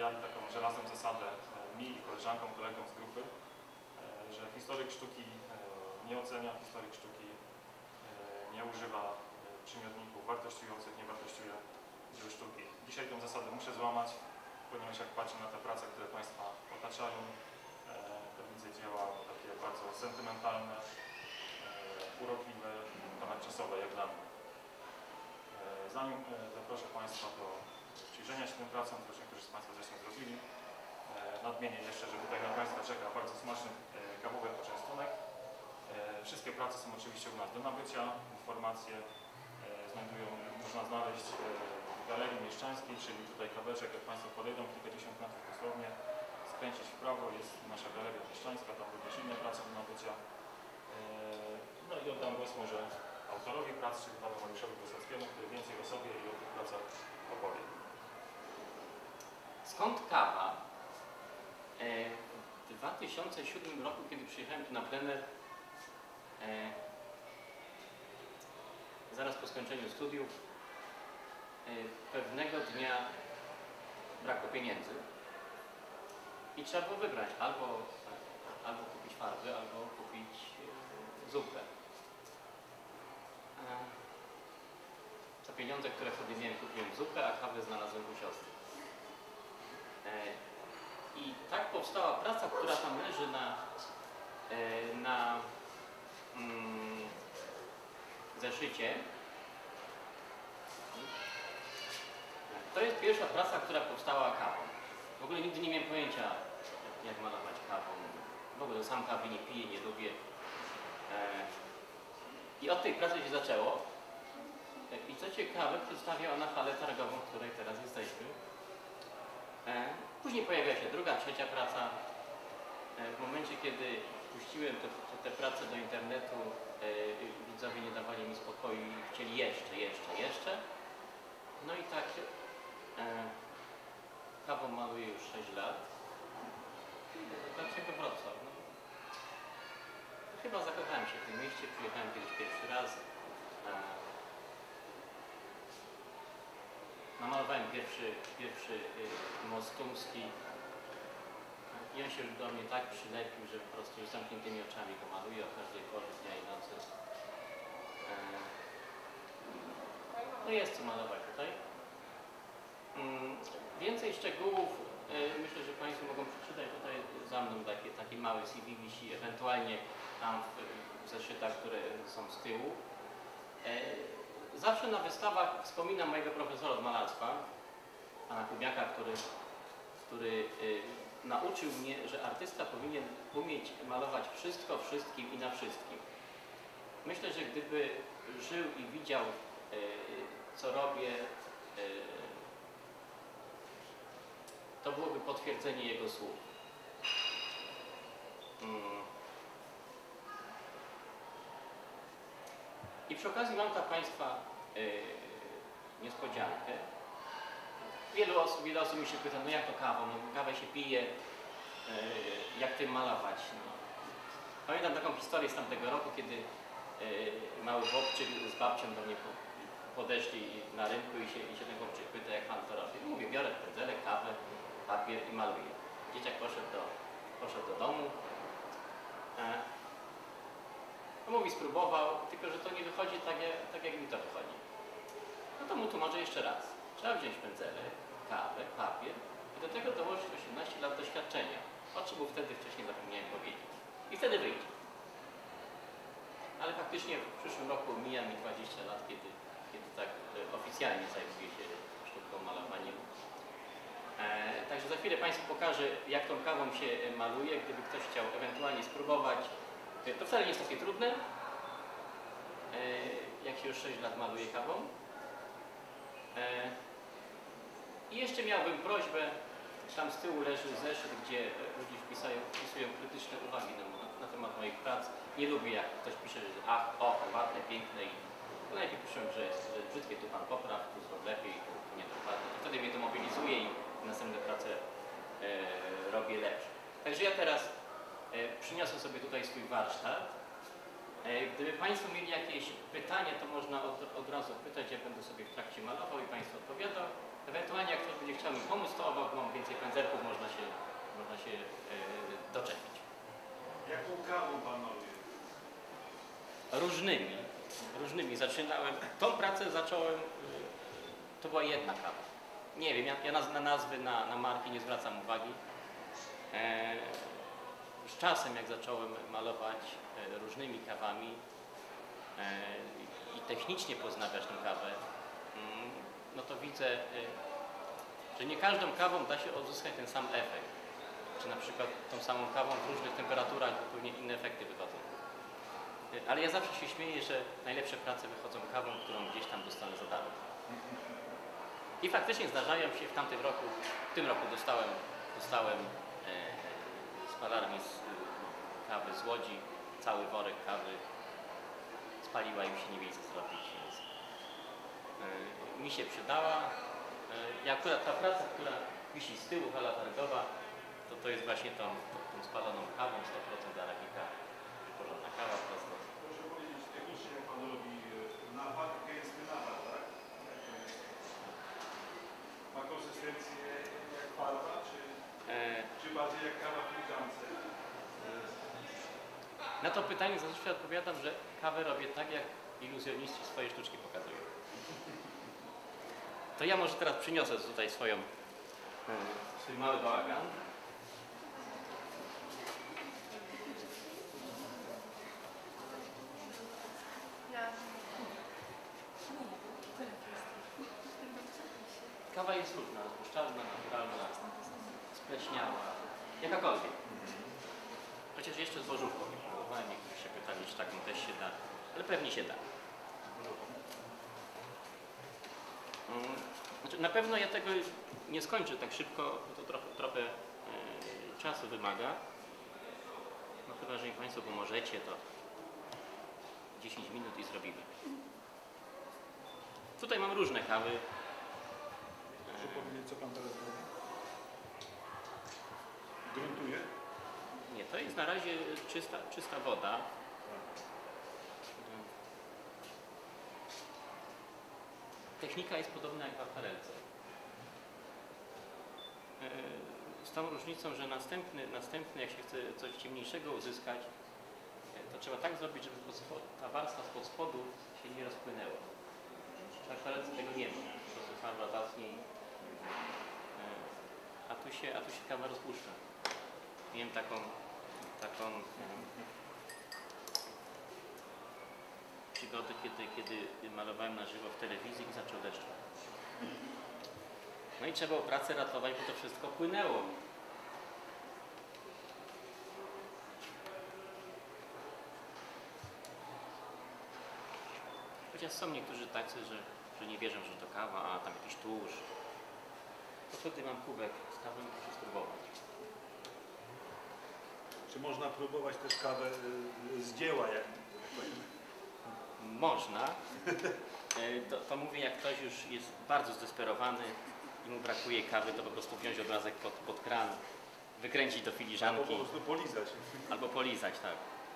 wstawiali taką żelazną zasadę mi i koleżankom, kolegom z grupy, że historyk sztuki nie ocenia, historyk sztuki nie używa przymiotników wartościujących, nie wartościuje dzieł sztuki. Dzisiaj tę zasadę muszę złamać, ponieważ jak patrzę na te prace, które Państwa otaczają, to widzę dzieła takie bardzo sentymentalne, urokliwe, ponadczasowe jak dla mnie. Zanim zaproszę Państwa do przyjrzenia się tym pracom, to już niektórzy z Państwa zresztą zrobili, nadmienię jeszcze, że tutaj na Państwa czeka bardzo smaczny kawowy poczęstunek. Wszystkie prace są oczywiście u nas do nabycia, informacje można znaleźć w Galerii Mieszczańskiej, czyli tutaj kaweczek, jak Państwo podejdą kilkadziesiąt metrów dosłownie, skręcić w prawo, jest nasza Galeria Mieszczańska, tam również inne prace do nabycia. No i oddam głos może autorowi prac, czyli panu Mariuszowi Wysockiemu, który więcej o sobie i o tych pracach opowie. Skąd kawa? W 2007 roku, kiedy przyjechałem tu na plener, zaraz po skończeniu studiów, pewnego dnia brakło pieniędzy i trzeba było wybrać albo kupić farby, albo kupić zupę. Za pieniądze, które wtedy miałem, kupiłem zupę, a kawę znalazłem u siostry. I tak powstała praca, która tam leży na zeszycie. To jest pierwsza praca, która powstała kawą. W ogóle nigdy nie miałem pojęcia, jak malować kawą. W ogóle sam kawy nie piję, nie lubię. I od tej pracy się zaczęło. I co ciekawe, przedstawia ona halę targową, w której teraz jesteśmy. Później pojawia się druga, trzecia praca. W momencie, kiedy puściłem te prace do internetu, widzowie nie dawali mi spokoju i chcieli jeszcze. No i tak kawą maluję już 6 lat. Dlaczego Wrocław? No, chyba zakochałem się w tym mieście, przyjechałem kiedyś pierwszy raz. Namalowałem pierwszy most tumski i on się do mnie tak przylepił, że po prostu już zamkniętymi oczami go maluję o każdej porze dnia i nocy. No jest co malować tutaj. Więcej szczegółów myślę, że Państwo mogą przeczytać tutaj za mną taki mały CV wisi, ewentualnie tam w zeszytach, które są z tyłu. Zawsze na wystawach wspominam mojego profesora od malarstwa, pana Kubiaka, który nauczył mnie, że artysta powinien umieć malować wszystko, wszystkim i na wszystkim. Myślę, że gdyby żył i widział, co robię, to byłoby potwierdzenie jego słów. I przy okazji mam dla Państwa niespodziankę. Wiele osób mi się pyta, no jak to kawą? No kawę się pije, jak tym malować? No. Pamiętam taką historię z tamtego roku, kiedy mały chłopczyk z babcią do mnie podeszli na rynku i się ten chłopczyk pyta, jak Pan to robi. Mówię, biorę pędzelek, kawę, papier i maluję. Dzieciak poszedł do domu. No mówi, spróbował, tylko że to nie wychodzi tak jak mi to wychodzi. No to mu tłumaczę jeszcze raz. Trzeba wziąć pędzelek, kawę, papier i do tego dołożyć 18 lat doświadczenia. O czym mu wtedy wcześniej zapomniałem powiedzieć. I wtedy wyjdzie. Ale faktycznie w przyszłym roku mija mi 20 lat, kiedy tak oficjalnie zajmuję się sztuką malowaniem. Także za chwilę Państwu pokażę, jak tą kawą się maluje. Gdyby ktoś chciał ewentualnie spróbować, to wcale nie jest takie trudne, jak się już 6 lat maluje kawą. I jeszcze miałbym prośbę, tam z tyłu leży zeszyt, gdzie ludzie wpisują krytyczne uwagi na temat moich prac. Nie lubię, jak ktoś pisze, że ach, o, ładne, piękne i to najpierw piszę, że brzydkie, tu Pan popraw, tu zrób lepiej, tu niedokładnie. Wtedy mnie to mobilizuje i następne prace robię lepsze. Także ja teraz przyniosę sobie tutaj swój warsztat. Gdyby Państwo mieli jakieś pytania, to można od razu pytać, ja będę sobie w trakcie malował i Państwu odpowiadał. Ewentualnie jak ktoś będzie chciał mi pomóc, to obok mam więcej pędzelków, można się doczepić. Jaką kawą panowie? Różnymi zaczynałem. Tą pracę zacząłem, to była jedna kawa. Nie wiem, ja na nazwy, na marki nie zwracam uwagi. Z czasem, jak zacząłem malować różnymi kawami i technicznie poznawać tę kawę, no to widzę, że nie każdą kawą da się uzyskać ten sam efekt. Czy na przykład tą samą kawą w różnych temperaturach zupełnie inne efekty wychodzą. Ale ja zawsze się śmieję, że najlepsze prace wychodzą kawą, którą gdzieś tam dostanę za darmo. I faktycznie zdarzają się w tym roku dostałem z palarni kawy z Łodzi, cały worek kawy, spaliła i mi się nie wiedzieć co zrobić, więc mi się przydała. I akurat ta praca, która wisi z tyłu, hala targowa, to jest właśnie tą spaloną kawą, 100% arabika, porządna kawa prosto. Proszę powiedzieć, technicznie jak pan robi nawar, gęsty nawar, tak? Ma konsystencję jak farba, czy bardziej jak kawa w filiżance? Na to pytanie zazwyczaj odpowiadam, że kawę robię tak, jak iluzjoniści swoje sztuczki pokazują. To ja może teraz przyniosę tutaj swój mały bałagan. Kawa jest różna, rozpuszczalna, naturalna, spleśniała, jakakolwiek. Chociaż jeszcze złożówką nie próbowałem, niektórzy się pytali, czy taką też się da, ale pewnie się da. Znaczy, na pewno ja tego nie skończę tak szybko, bo to trochę czasu wymaga. No chyba, że mi Państwo pomożecie, to 10 minut i zrobimy. Tutaj mam różne kawy. Proszę powiedzieć, co pan teraz robi? Gruntuje? Nie, to jest na razie czysta woda. Technika jest podobna jak w akwarelce. Z tą różnicą, że następny jak się chce coś ciemniejszego uzyskać, to trzeba tak zrobić, żeby ta warstwa spod spodu się nie rozpłynęła. W akwarelce tego nie ma. Po prostu farba zacniej, a tu się kawa rozpuszcza. Miałem taką przygodę, kiedy malowałem na żywo w telewizji i zaczął deszcz. No i trzeba było pracę ratować, bo to wszystko płynęło. Chociaż są niektórzy tacy, że nie wierzą, że to kawa, a tam jakiś tłuszcz. To wtedy mam kubek z kawą i muszę spróbować. Czy można próbować też kawę z dzieła? Można. To mówię, jak ktoś już jest bardzo zdesperowany i mu brakuje kawy, to po prostu wziąć obrazek pod kran, wykręcić do filiżanki. Albo po prostu polizać. Albo polizać, tak.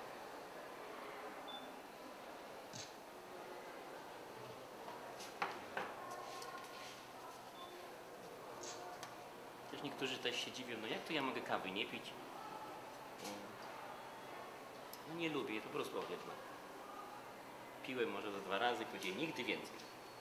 Też niektórzy też się dziwią, no jak to ja mogę kawy nie pić? No nie lubię, po prostu ohydne. Piłem może za 2 razy, powiedziałem nigdy więcej.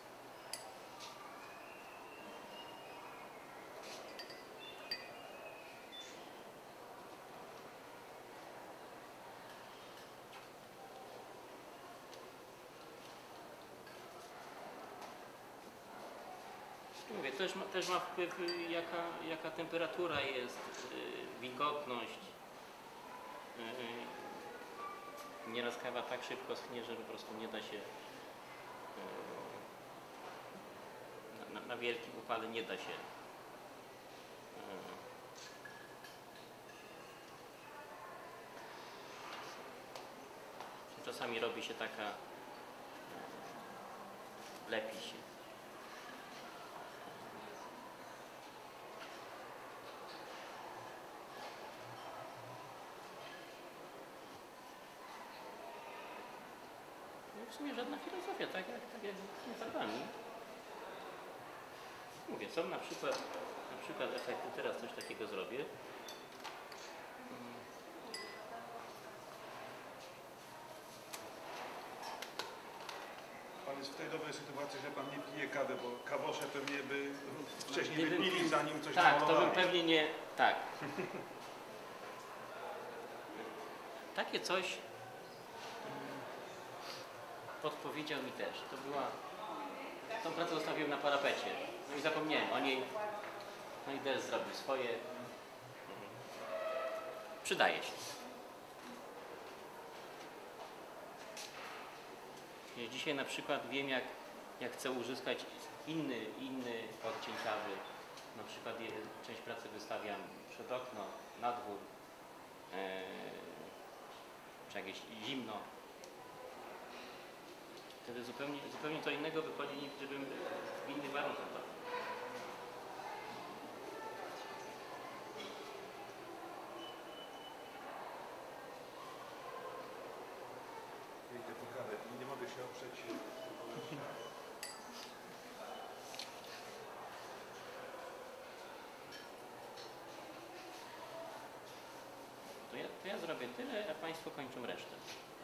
Mówię, też ma wpływ jaka temperatura jest, wilgotność. Nieraz kawa tak szybko schnie, że po prostu nie da się na wielkim upale nie da się czasami robi się taka lepi się. w sumie żadna filozofia, tak jak z metodami. Mówię, są na przykład efekty, teraz coś takiego zrobię. Pan jest w tej dobrej sytuacji, że pan nie pije kawy, bo kawosze pewnie by wcześniej Gdybym wypili, zanim coś tak, to namalowali. bym pewnie nie... Tak. Takie coś podpowiedział mi też. To była... Tą pracę zostawiłem na parapecie. No i zapomniałem o niej. No i też zrobił swoje. Przydaje się. Dzisiaj na przykład wiem, jak chcę uzyskać inny odcień kawy. Na przykład część pracy wystawiam przed okno, na dwór, czy jakieś zimno. Wtedy zupełnie to innego wychodzi, niż gdybym w innych warunkach. Idę po kawę i nie mogę się oprzeć. To ja zrobię tyle, a Państwo kończą resztę.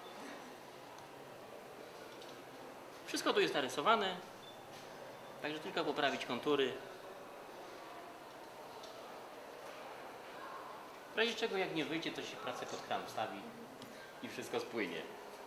Wszystko tu jest narysowane, także tylko poprawić kontury. W razie czego jak nie wyjdzie, to się pracę pod kran wstawi i wszystko spłynie.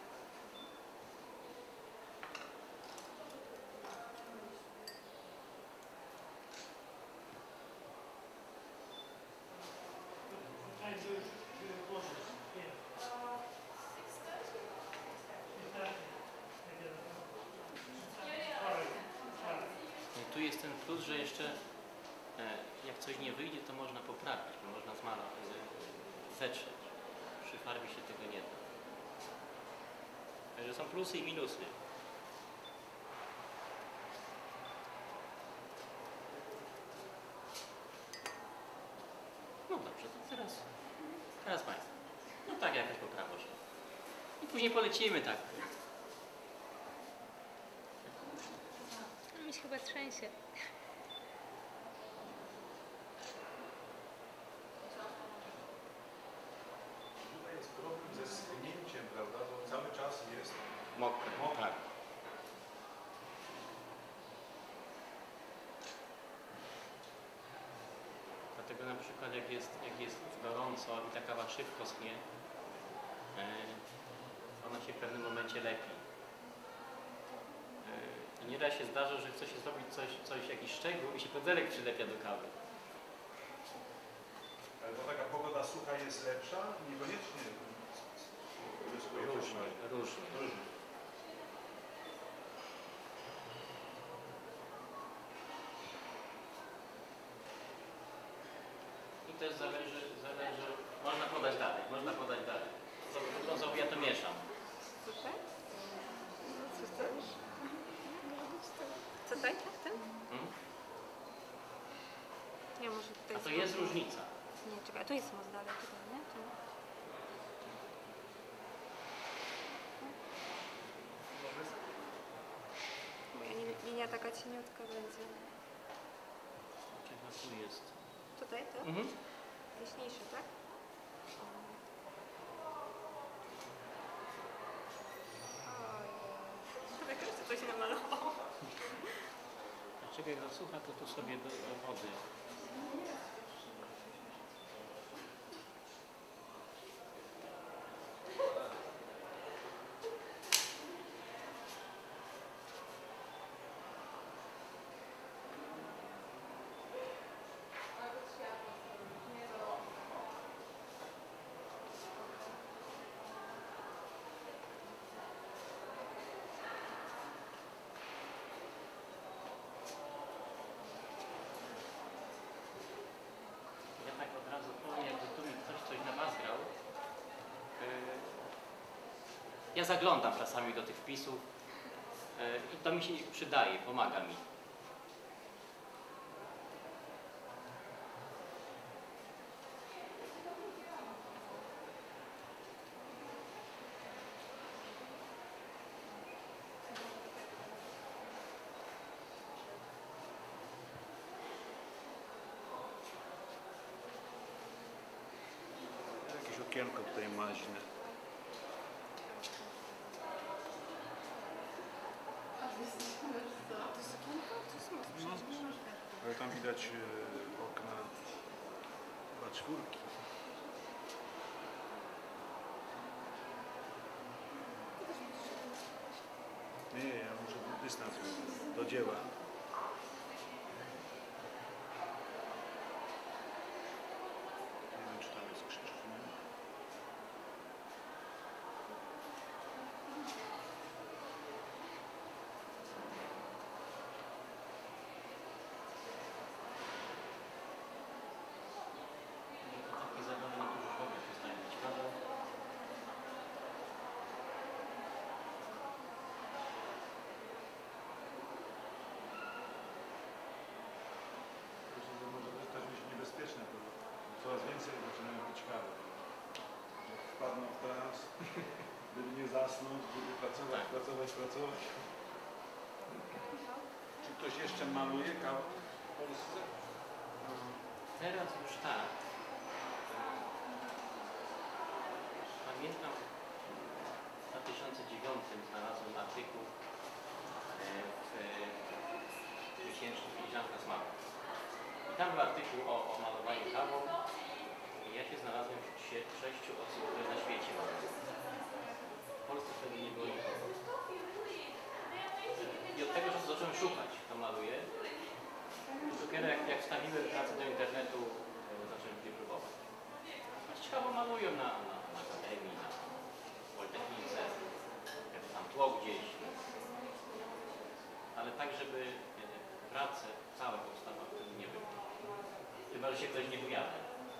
Tu jest ten plus, że jeszcze jak coś nie wyjdzie, to można poprawić, bo można zetrzeć. Przy farbie się tego nie da. Także są plusy i minusy. No dobrze, to teraz Państwo. No tak, jakaś poprawa się. I później polecimy tak. Mi się chyba trzęsie. Tutaj jest problem ze schnięciem, prawda? Bo cały czas jest Mokre. mokre. Tak. Dlatego na przykład jak jest gorąco i ta kawa szybko schnie, ona się w pewnym momencie lepi. I nieraz się zdarza, że chce się zrobić jakiś szczegół i się pędzelek przylepia do kawy. Ale bo taka pogoda sucha jest lepsza? Niekoniecznie zyskuje Różnie. I też zależy, można podać dalej. Znowu ja to mieszam. Tutaj? No, co chcesz? Co tutaj? Ten? Hmm? Nie, może tutaj. A to jest różnica. Nie, czekaj, a tu jest moc dalej, tutaj, nie? Tu. Bo linia taka cieniutka będzie. Czego tu jest? Tutaj, to? Mhm. Jaśniejsze, tak? Oj. Tak jeszcze coś namalował. Dlaczego jak zasłucha, to tu sobie do wody. Ja tak od razu powiem, jakby tu mi ktoś coś namazgał. Ja zaglądam czasami do tych wpisów i to mi się przydaje, pomaga mi. okienko tutaj maźne. No, ale tam widać okna chyba czwórki. Nie, ja muszę dystans do dzieła. Nie wiem, czy tam jest krzyż, czy nie. Takie zabawy niektórzy w ogóle przestają być ciekawe. Myślę, że może też być niebezpieczne, bo coraz więcej zaczynają być ciekawe. Jak wpadną w trans, gdyby nie zasnąć, gdyby pracować, Tak. pracować. Czy ktoś jeszcze maluje kawę w Polsce? Teraz już tak. Pamiętam, w 2009 znalazłem artykuł w miesięcznym Filiżanka z Małą. I tam był artykuł o malowaniu kawą. I ja się znalazłem wśród 6 osób, które na świecie malują. W Polsce wtedy nie było nikogo. I od tego czasu zacząłem szukać, kto maluje. Dopiero jak wstawiłem pracę do internetu, zacząłem się próbować. Ciekawo malują na akademii, na Politechnice, jak tam tło gdzieś. Ale tak, żeby prace całe powstawały, wtedy nie było. Chyba, że się ktoś nie ujawnia.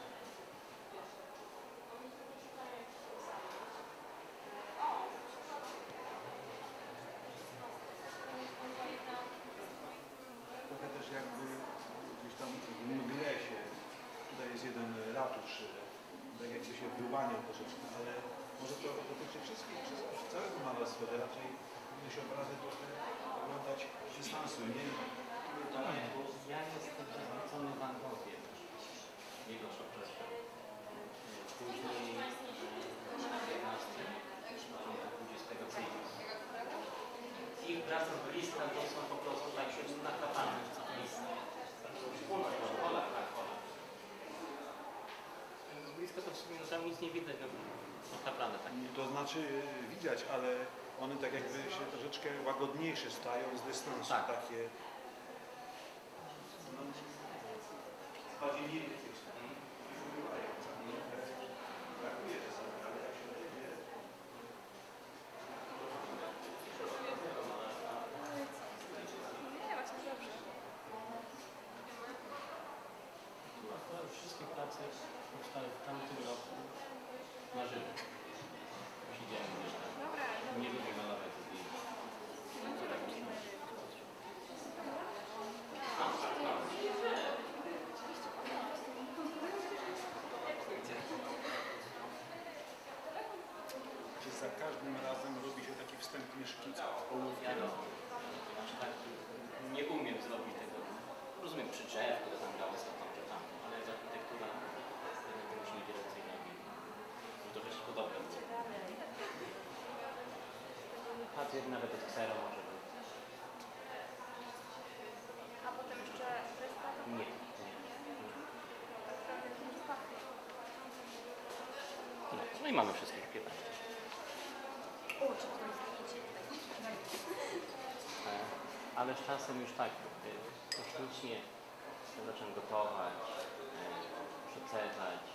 Trochę też jakby gdzieś tam w mgle się, tutaj jest jeden ratusz, tak jakby się wyłaniał troszeczkę, ale może to dotyczy wszystkich, całego malarstwa, raczej powinny się obrazy trochę oglądać z dystansu, nie? Nie, ja jestem zachwycony Van Gogiem, jego szopresem. Później w XIV, początek XX wieku. Ich prace z bliska to są po prostu tak nachapane. Ola, tak, Ola. Z bliska to w sumie no, tam nic nie widać, no, nachapane takie. To znaczy widać, ale one tak jakby się troszeczkę łagodniejsze stają z dystansu, Tak. takie no, bardziej miękkie są. Brakuje czasami, ale jak się dzieje. Nie, właśnie dobrze. Tu akurat wszystkie prace powstały w tamtym roku na żywo. Siedziałem gdzieś tam. Dobra, Nie lubię malować zdjęć. Czy za każdym razem robi się taki wstępny szkic ołówkiem? Ja aż tak nie umiem zrobić tego. Rozumiem przyczepkę, to tam grałem z tą czy tamtą, ale z architektura jednak musi być relacyjna i to też podobne. Papier nawet od ksero może być. a potem jeszcze reszta to Nie. No i mamy wszystkich 15. Ale z czasem już tak technicznie zacząłem gotować, przecedzać.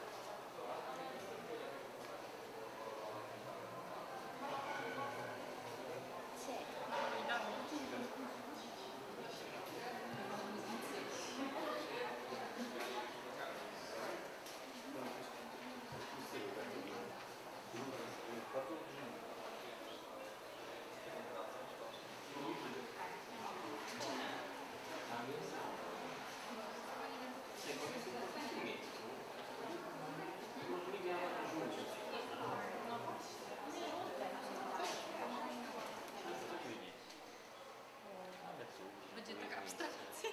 Tam jest tego miejscu. Umożliwia żółcie. Ale cóż. Będzie taka abstrakcja.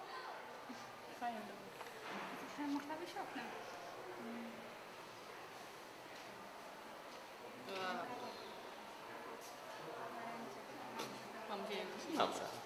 Fajnie. Trochę można wyjść oknem. Dobrze.